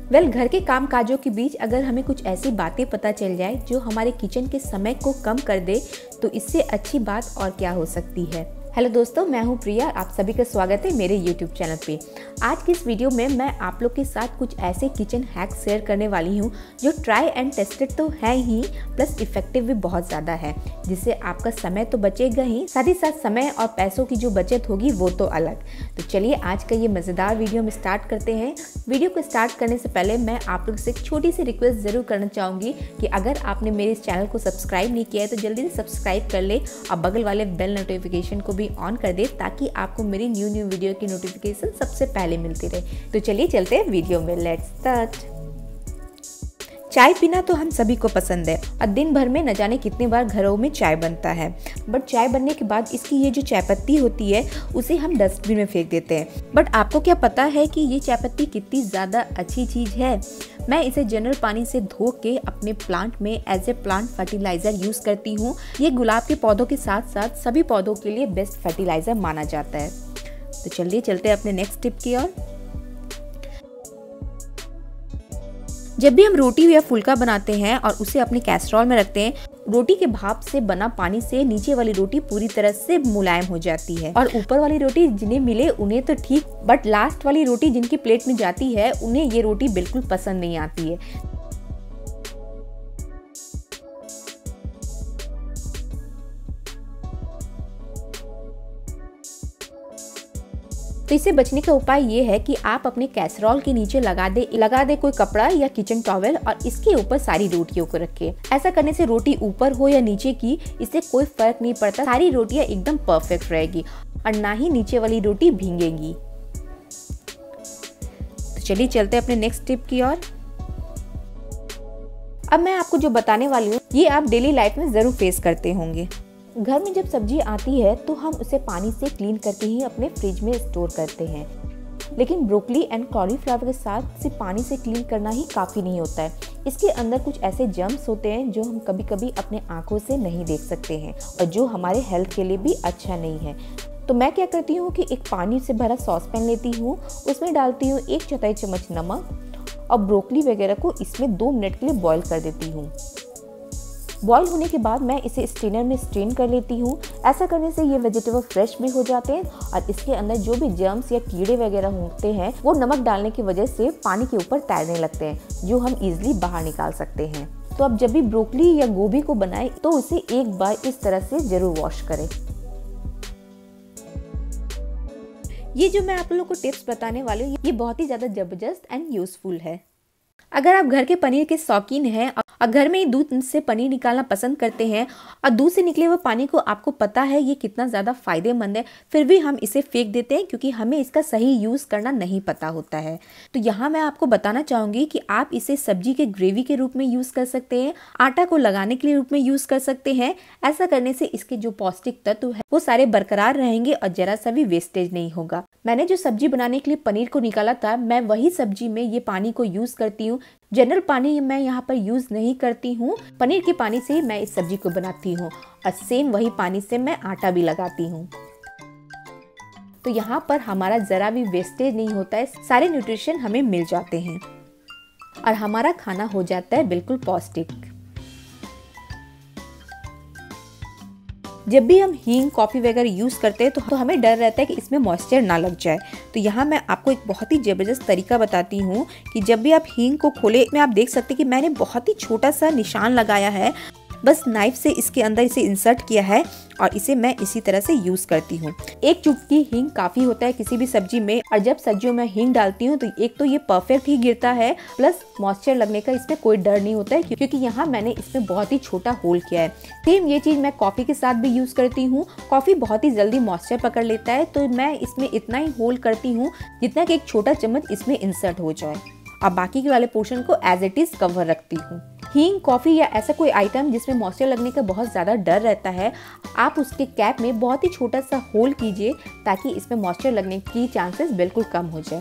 घर के काम काजों के बीच अगर हमें कुछ ऐसी बातें पता चल जाए जो हमारे किचन के समय को कम कर दे, तो इससे अच्छी बात और क्या हो सकती है। हेलो दोस्तों, मैं हूं प्रिया, आप सभी का स्वागत है मेरे YouTube चैनल पे। आज की इस वीडियो में मैं आप लोग के साथ कुछ ऐसे किचन हैक्स शेयर करने वाली हूं जो ट्राई एंड टेस्टेड तो है ही, प्लस इफेक्टिव भी बहुत ज़्यादा है, जिससे आपका समय तो बचेगा ही, साथ ही साथ समय और पैसों की जो बचत होगी वो तो अलग। तो चलिए आज का ये मज़ेदार वीडियो हम स्टार्ट करते हैं। वीडियो को स्टार्ट करने से पहले मैं आप लोग से एक छोटी सी रिक्वेस्ट ज़रूर करना चाहूँगी कि अगर आपने मेरे इस चैनल को सब्सक्राइब नहीं किया है तो जल्दी से सब्सक्राइब कर ले और बगल वाले बेल नोटिफिकेशन को भी ऑन कर दे, ताकि आपको मेरी न्यू वीडियो की नोटिफिकेशन सबसे पहले मिलती रहे। तो चलिए चलते हैं वीडियो में, लेट्स स्टार्ट। चाय पीना तो हम सभी को पसंद है और दिन भर में न जाने कितनी बार घरों में चाय बनता है, बट चाय बनने के बाद इसकी ये जो चाय पत्ती होती है उसे हम डस्टबिन में फेंक देते हैं। बट आपको क्या पता है कि ये चाय पत्ती कितनी ज़्यादा अच्छी चीज़ है। मैं इसे जनरल पानी से धो के अपने प्लांट में as a plant fertiliser use करती हूँ। ये गुलाब के पौधों के साथ साथ सभी पौधों के लिए बेस्ट फर्टिलाइज़र माना जाता है। तो चलिए चलते हैं अपने नेक्स्ट टिप की ओर। जब भी हम रोटी या फुल्का बनाते हैं और उसे अपने कैसरोल में रखते हैं, रोटी के भाप से बना पानी से नीचे वाली रोटी पूरी तरह से मुलायम हो जाती है और ऊपर वाली रोटी जिन्हें मिले उन्हें तो ठीक, बट लास्ट वाली रोटी जिनकी प्लेट में जाती है उन्हें ये रोटी बिल्कुल पसंद नहीं आती है। तो इससे बचने का उपाय ये है कि आप अपने कैसरोल के नीचे लगा दे कोई कपड़ा या किचन टॉवेल और इसके ऊपर सारी रोटियों को रखें। ऐसा करने से रोटी ऊपर हो या नीचे की, इससे कोई फर्क नहीं पड़ता, सारी रोटियां एकदम परफेक्ट रहेगी और ना ही नीचे वाली रोटी भीगेगी। तो चलिए चलते हैं अपने नेक्स्ट टिप की ओर। अब मैं आपको जो बताने वाली हूँ ये आप डेली लाइफ में जरूर फेस करते होंगे। घर में जब सब्जी आती है तो हम उसे पानी से क्लीन करके ही अपने फ्रिज में स्टोर करते हैं, लेकिन ब्रोकली एंड कॉलीफ्लावर के साथ सिर्फ पानी से क्लीन करना ही काफ़ी नहीं होता है। इसके अंदर कुछ ऐसे जर्म्स होते हैं जो हम कभी कभी अपने आंखों से नहीं देख सकते हैं और जो हमारे हेल्थ के लिए भी अच्छा नहीं है। तो मैं क्या करती हूँ कि एक पानी से भरा सॉसपैन लेती हूँ, उसमें डालती हूँ 1/4 चम्मच नमक और ब्रोकली वगैरह को इसमें 2 मिनट के लिए बॉईल कर देती हूँ। बॉईल होने के बाद मैं इसे स्ट्रेनर में स्ट्रेन कर लेती हूँ। ऐसा करने से ये वेजिटेबल फ्रेश भी हो जाते हैं और इसके अंदर जो भी जर्म्स या कीड़े वगैरह होते हैं वो नमक डालने की वजह से पानी के ऊपर तैरने लगते हैं, जो हम इजीली बाहर निकाल सकते हैं। तो अब जब भी ब्रोकली या गोभी को बनाएं तो उसे एक बार इस तरह से जरूर वॉश करें। ये जो मैं आप लोगों को टिप्स बताने वाली हूँ ये बहुत ही ज़्यादा जबरदस्त एंड यूजफुल है। अगर आप घर के पनीर के शौकीन हैं और घर में ही दूध से पनीर निकालना पसंद करते हैं और दूध से निकले हुए पानी को आपको पता है ये कितना ज़्यादा फायदेमंद है, फिर भी हम इसे फेंक देते हैं क्योंकि हमें इसका सही यूज़ करना नहीं पता होता है। तो यहाँ मैं आपको बताना चाहूँगी कि आप इसे सब्जी के ग्रेवी के रूप में यूज़ कर सकते हैं, आटा को लगाने के लिए रूप में यूज़ कर सकते हैं। ऐसा करने से इसके जो पौष्टिक तत्व है वो सारे बरकरार रहेंगे और जरा सा भी वेस्टेज नहीं होगा। मैंने जो सब्जी बनाने के लिए पनीर को निकाला था, मैं वही सब्जी में ये पानी को यूज़ करती हूँ। जनरल पानी मैं यहाँ पर यूज़ नहीं करती हूँ, पनीर के पानी से ही मैं इस सब्जी को बनाती हूँ और सेम वही पानी से मैं आटा भी लगाती हूँ। तो यहाँ पर हमारा ज़रा भी वेस्टेज नहीं होता है, सारे न्यूट्रिशन हमें मिल जाते हैं और हमारा खाना हो जाता है बिल्कुल पौष्टिक। जब भी हम हींग कॉफ़ी वगैरह यूज़ करते हैं तो हमें डर रहता है कि इसमें मॉइस्चर ना लग जाए। तो यहाँ मैं आपको एक बहुत ही ज़बरदस्त तरीका बताती हूँ कि जब भी आप हींग को खोले, में आप देख सकते हैं कि मैंने बहुत ही छोटा सा निशान लगाया है, बस नाइफ से इसके अंदर इसे इंसर्ट किया है और इसे मैं इसी तरह से यूज़ करती हूँ। एक चुटकी हींग काफ़ी होता है किसी भी सब्जी में, और जब सब्जियों में हींग डालती हूँ तो एक तो ये परफेक्ट ही गिरता है, प्लस मॉइस्चर लगने का इसमें कोई डर नहीं होता है क्योंकि यहाँ मैंने इसमें बहुत ही छोटा होल किया है। सेम ये चीज़ मैं कॉफ़ी के साथ भी यूज़ करती हूँ। कॉफ़ी बहुत ही जल्दी मॉइस्चर पकड़ लेता है, तो मैं इसमें इतना ही होल करती हूँ जितना कि एक छोटा चम्मच इसमें इंसर्ट हो जाए और बाकी के वाले पोर्शन को एज इट इज़ कवर रखती हूँ। हींग, कॉफ़ी या ऐसा कोई आइटम जिसमें मॉइस्चर लगने का बहुत ज़्यादा डर रहता है, आप उसके कैप में बहुत ही छोटा सा होल कीजिए ताकि इसमें मॉइस्चर लगने की चांसेस बिल्कुल कम हो जाए।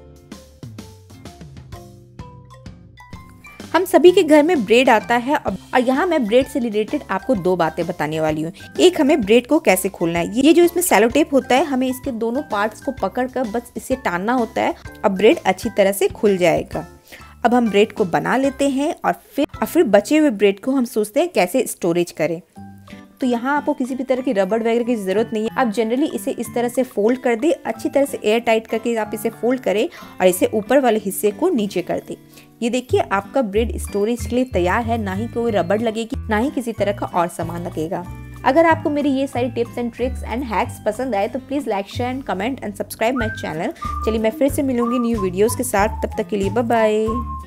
हम सभी के घर में ब्रेड आता है और यहाँ मैं ब्रेड से रिलेटेड आपको 2 बातें बताने वाली हूँ। एक, हमें ब्रेड को कैसे खोलना है। ये जो इसमें सेलो टेप होता है, हमें इसके दोनों पार्ट्स को पकड़कर बस इसे टानना होता है और ब्रेड अच्छी तरह से खुल जाएगा। अब हम ब्रेड को बना लेते हैं और फिर बचे हुए ब्रेड को हम सोचते हैं कैसे स्टोरेज करें। तो यहाँ आपको किसी भी तरह की रबड़ वगैरह की ज़रूरत नहीं है। आप जनरली इसे इस तरह से फोल्ड कर दे, अच्छी तरह से एयर टाइट करके आप इसे फोल्ड करें और इसे ऊपर वाले हिस्से को नीचे कर दे। ये देखिए आपका ब्रेड स्टोरेज के लिए तैयार है, ना ही कोई रबड़ लगेगी, ना ही किसी तरह का और सामान लगेगा। अगर आपको मेरी ये सारी tips and tricks and hacks पसंद आए तो please like, share and comment and subscribe my channel. चलिए मैं फिर से मिलूंगी न्यू वीडियोज़ के साथ, तब तक के लिए बाय बाय।